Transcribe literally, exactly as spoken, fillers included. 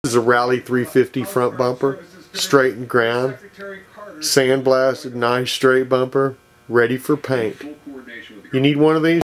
This is a Rally three fifty front bumper, straight and ground, sandblasted, nice straight bumper, ready for paint. You need one of these?